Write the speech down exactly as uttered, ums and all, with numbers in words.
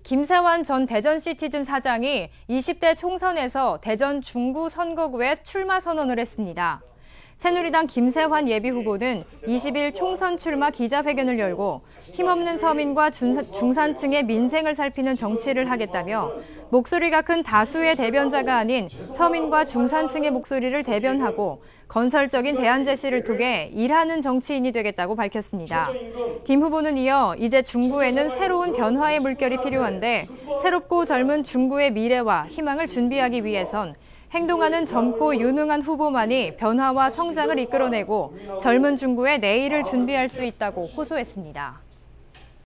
김세환 전 대전시티즌 사장이 이십 대 총선에서 대전 중구 선거구에 출마 선언을 했습니다. 새누리당 김세환 예비후보는 이십 일 총선 출마 기자회견을 열고 힘없는 서민과 중산층의 민생을 살피는 정치를 하겠다며 목소리가 큰 다수의 대변자가 아닌 서민과 중산층의 목소리를 대변하고 건설적인 대안 제시를 통해 일하는 정치인이 되겠다고 밝혔습니다. 김 후보는 이어 이제 중구에는 새로운 변화의 물결이 필요한데 새롭고 젊은 중구의 미래와 희망을 준비하기 위해선 행동하는 젊고 유능한 후보만이 변화와 성장을 이끌어내고 젊은 중구의 내일을 준비할 수 있다고 호소했습니다.